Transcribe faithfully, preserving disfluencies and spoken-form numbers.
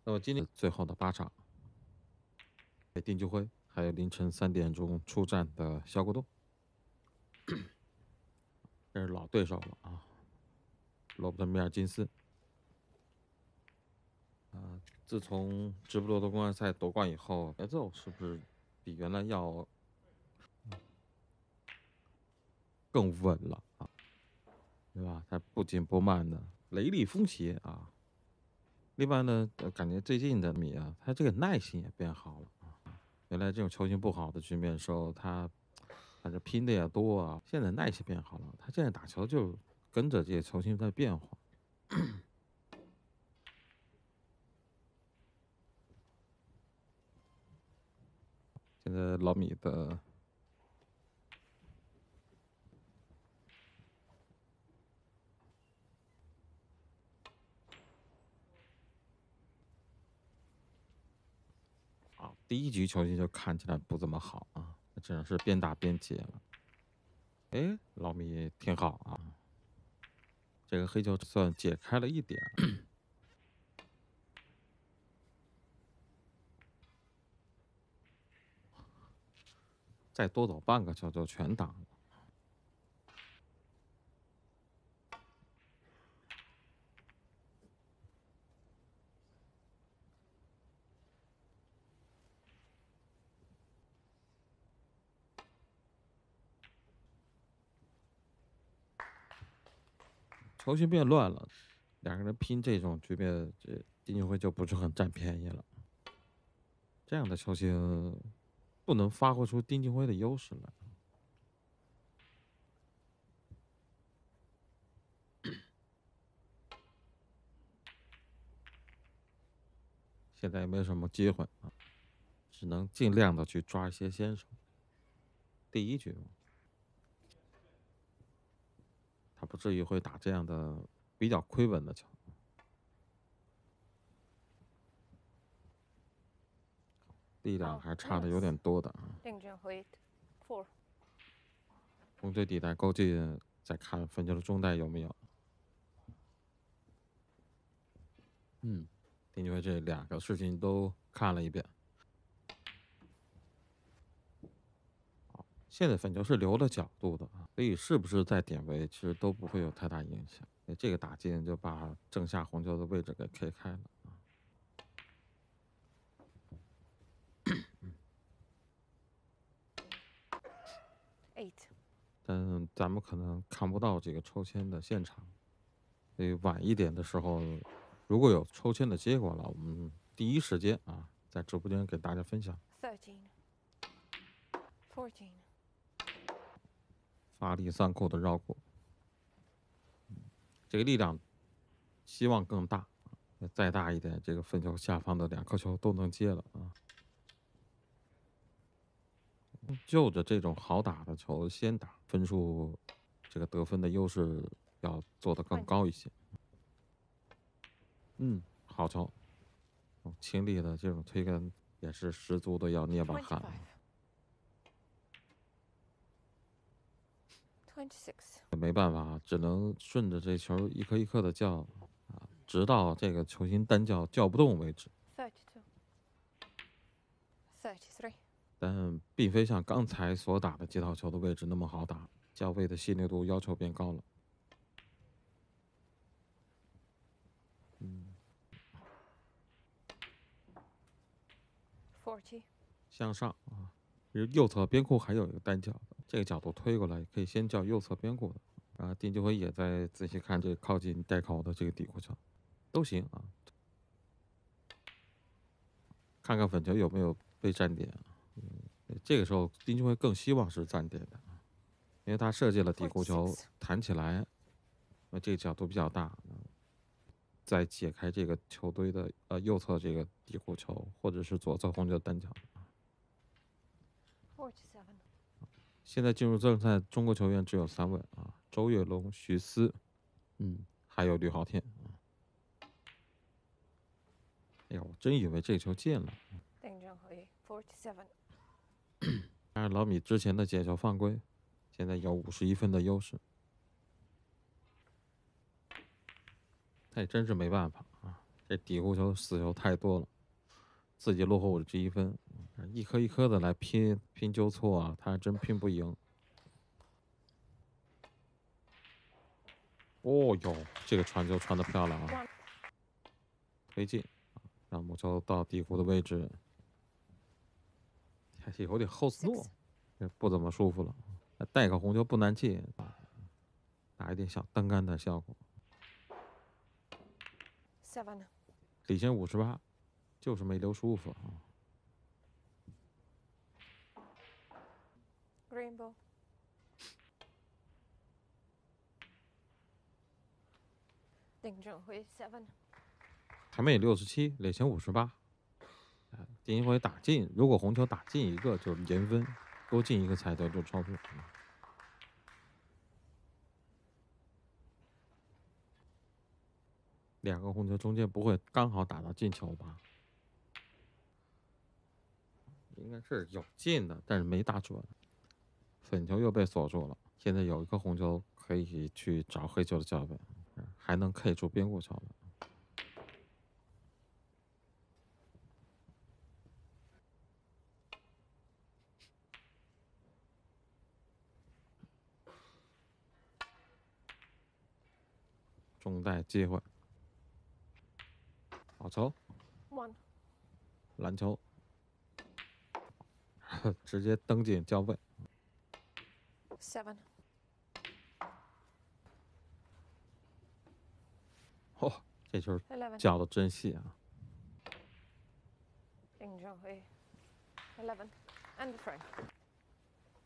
那么今天最后的八场，丁俊晖还有凌晨三点钟出战的肖国栋，这是老对手了啊，罗伯特·米尔金斯。啊，自从直布罗陀公开赛夺冠以后，节奏是不是比原来要更稳了啊？对吧？他不紧不慢的，雷厉风行啊。另外呢，感觉最近的米啊，他这个耐心也变好了啊。原来这种球情不好的局面的时候，他反正拼的也多啊。现在耐心变好了，他现在打球就跟着这些球情在变化。现在老米的啊，第一局球情就看起来不怎么好啊，只能是边打边解了。哎，老米挺好啊，这个黑球算解开了一点。再多走半个球就全挡了。球形变乱了，两个人拼这种局面，这丁俊晖就不是很占便宜了。这样的球形不能发挥出丁俊晖的优势来。现在也没什么机会啊，只能尽量的去抓一些先手。第一局嘛，他不至于会打这样的比较亏稳的球。力量还差的有点多的啊。 丁俊晖 four。 红队底带勾进，再看分球的中带有没有。嗯，丁俊晖这两个事情都看了一遍。现在粉球是留了角度的啊，所以是不是在点位其实都不会有太大影响。这个打进就把正下红球的位置给 K 开了啊。 eight。 但咱们可能看不到这个抽签的现场，所以晚一点的时候，如果有抽签的结果了，我们第一时间啊在直播间给大家分享。 thirteen。fourteen。 发力三扣的绕过，这个力量希望更大，再大一点，这个分球下方的两颗球都能接了啊。就着这种好打的球先打，分数这个得分的优势要做得更高一些。嗯，好球，轻力的这种推杆也是十足的要捏把汗。没办法，只能顺着这球一颗一颗的叫啊，直到这个球心单叫叫不动为止。 thirty-two。thirty-three。 但并非像刚才所打的几套球的位置那么好打，较位的细腻度要求变高了。嗯。 forty。 向上啊，右侧边库还有一个单脚的，这个角度推过来可以先叫右侧边库的。啊，丁俊晖也在仔细看这靠近带口的这个底库球，都行啊。看看粉球有没有被站点啊？嗯，这个时候丁俊晖更希望是站点的，因为他设计了底库球弹起来，那这个角度比较大，再解开这个球堆的呃右侧这个底库球，或者是左侧红球单脚。 forty-seven。 现在进入正赛，中国球员只有三位啊，周跃龙、徐思，嗯，还有吕昊天。哎呀，我真以为这球进了。 丁俊晖 forty-seven。 但是老米之前的解球犯规，现在有五十一分的优势。他也真是没办法啊， 这底弧球死球太多了，自己落后我这一分，一颗一颗的来拼拼纠错啊，他还真拼不赢。哦哟，这个传球传的漂亮啊！推进，让母球到底弧的位置，还是有点后斯诺，这不怎么舒服了。带个红球不难进，打一点小单杆的效果。 Seven. 领先五十八，就是没留舒服啊。 Rainbow. 订正回 seven. 台妹六十七，领先五十八。第一回打进，如果红球打进一个就是赢分，多进一个才得就超分。两个红球中间不会刚好打到进球吧？应该是有进的，但是没打准。粉球又被锁住了，现在有一个红球可以去找黑球的脚本，还能 K 出边路球了。中带机会，好球， One. 篮球，直接登进交位。 Seven. 哦，这球 Eleven. 叫的真细啊！ 订正回 eleven. And frame.